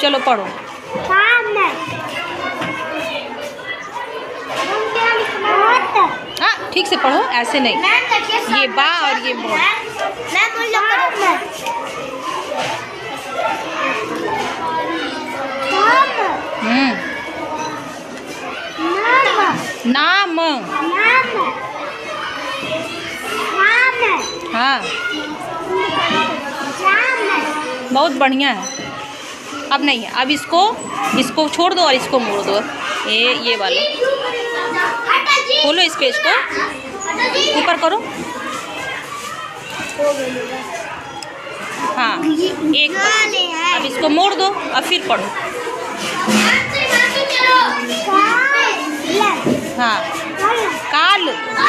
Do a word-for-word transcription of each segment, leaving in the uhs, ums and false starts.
चलो पढ़ो। हाँ ठीक से पढ़ो, ऐसे नहीं। ये बा और ये बो। हम्म नाम। हाँ बहुत बढ़िया है। अब नहीं है, अब इसको इसको छोड़ दो और इसको मोड़ दो। ये ये वाला खोलो, इस पेज को ऊपर करो। हाँ एक बार। अब इसको मोड़ दो और फिर पढ़ो। हाँ काल।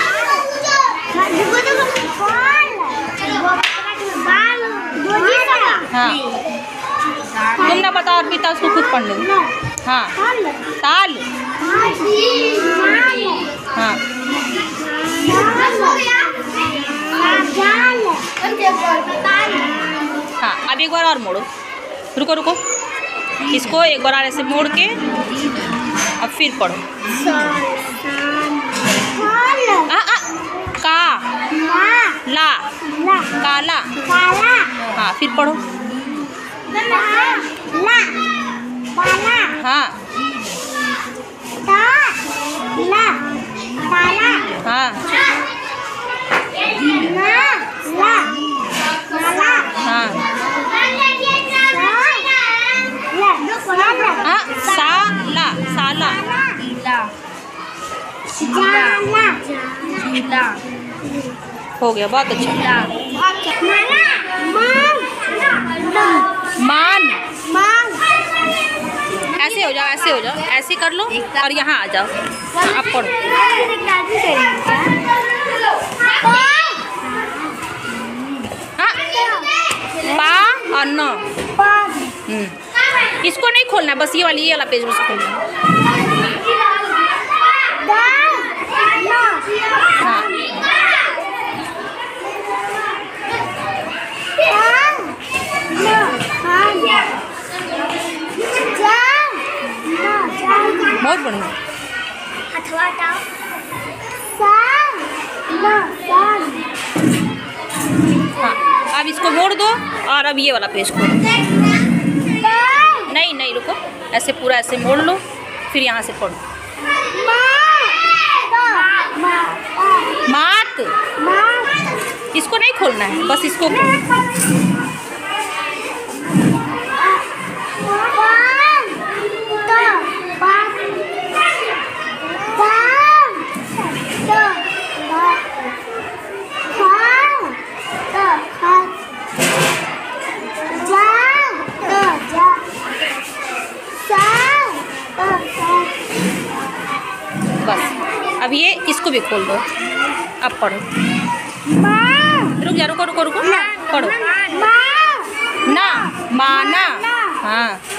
हाँ तुम ना बताओ अर्पिता, उसको खुद पढ़ने दो। हाँ ताल। हाँ हाँ अब एक बार और मोड़ो। रुको रुको, इसको एक बार ऐसे मोड़ के अब फिर पढ़ो। आ, आ, का ला काला। हाँ फिर पढ़ो। हाँ हाँ हाँ हाँ साला साला। हो गया, बहुत अच्छा। मान। ऐसे हो जाओ, ऐसे हो जाओ, ऐसे कर लो और यहाँ आ जाओ। अब पढ़ो। हाँ पा और न। इसको नहीं खोलना, बस ये वाली ये वाला पेज बस खोलना। हाँ बहुत बढ़िया। हाँ अब इसको मोड़ दो और अब ये वाला पेज खोलो। नहीं नहीं रुको, ऐसे पूरा ऐसे मोड़ लो, फिर यहाँ से पढ़ो। मात। इसको नहीं खोलना है, बस इसको बस। अब ये इसको भी खोल दो, अब पढ़ो। रुक जा, रुको रुको रुको, पढ़ो। ना माना। हाँ